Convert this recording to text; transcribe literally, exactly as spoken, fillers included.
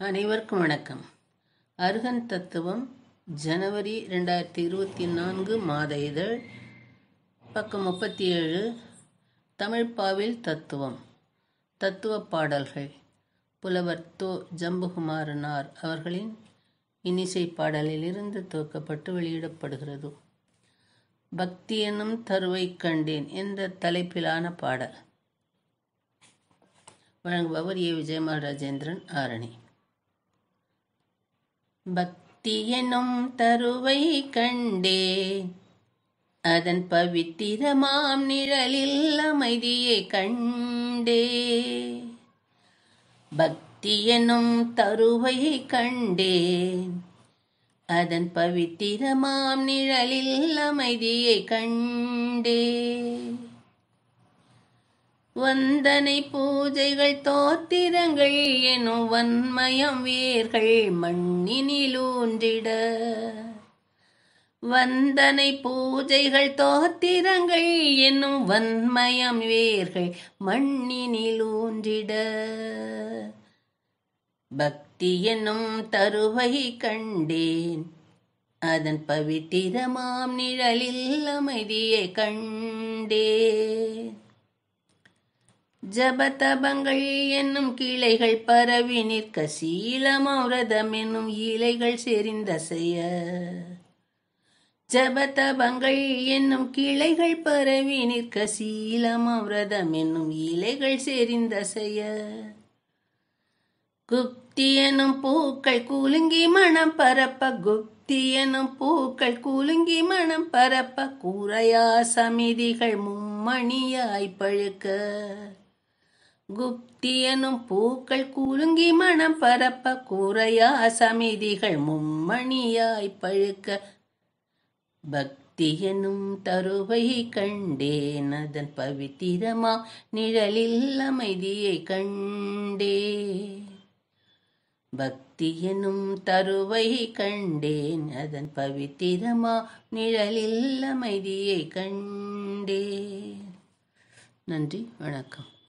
அனைவருக்கும் வணக்கம். அருகன் தத்துவம் ஜனவரி ரெண்டாயிரத்தி இருபத்தி நான்கு மாத இதழ், பக்கம் முப்பத்தி ஏழு. தமிழ்ப்பாவில் தத்துவம். தத்துவ பாடல்கள் புலவர் தோ ஜம்புகுமாரனார் அவர்களின் இன்னிசை பாடலிலிருந்து துவக்கப்பட்டு வெளியிடப்படுகிறது. பக்தி என்னும் தருவை கண்டேன் என்ற தலைப்பிலான பாடல். வழங்குபவர் ஏ விஜயமராஜேந்திரன், ஆரணி. பக்தி என்னும் தருவை கண்டேன், அதன் பவித்திரமாம் நிழலில் அமைதியை கண்டே. பக்தி என்னும் தருவை கண்டேன், அதன் பவித்திரமாம் நிழலில் அமைதியை கண்டே. வந்தனை பூஜைகள் தோத்திரங்கள் எனும் வன்மயம் வேர்கள் மண்ணினிலூன்றிட. வந்தனை பூஜைகள் தோத்திரங்கள் எனும் வன்மயம் வேர்கள் மண்ணினிலூன்றிட. பக்தி என்னும் தருவை கண்டேன், அதன் பவித்திரமாம் நிழலில் அமைதியை கண்டேன். ஜபதபங்கள் என்னும் கிளைகள் பரவி நிற்க, சீலமௌரதம் என்னும் இலைகள் செறிந்தசைய. ஜபதபங்கள் என்னும் கிளைகள் பரவி நிற்க, சீலமௌரதம் என்னும் இலைகள் செறிந்தசைய. குப்தி எனும் பூக்கள் குலுங்கி மனம் பரப்ப, குப்தி எனும் பூக்கள் குலுங்கி மனம் பரப்ப, கூரையா சமிதிகள் மும்மணியாய் பழுக்க. குப்தி எனும் பூக்கள் குலுங்கி மனம் பரப்ப, கூரையா சமிதிகள் மும்மணியாய் பழுக்க. பக்தி எனும் தருவை கண்டேன், அதன் பவித்திரமா நிழலில் அமைதியை கண்டே. பக்தி எனும் தருவை கண்டேன், அதன் பவித்திரமா நிழலில் அமைதியை கண்டே. நன்றி, வணக்கம்.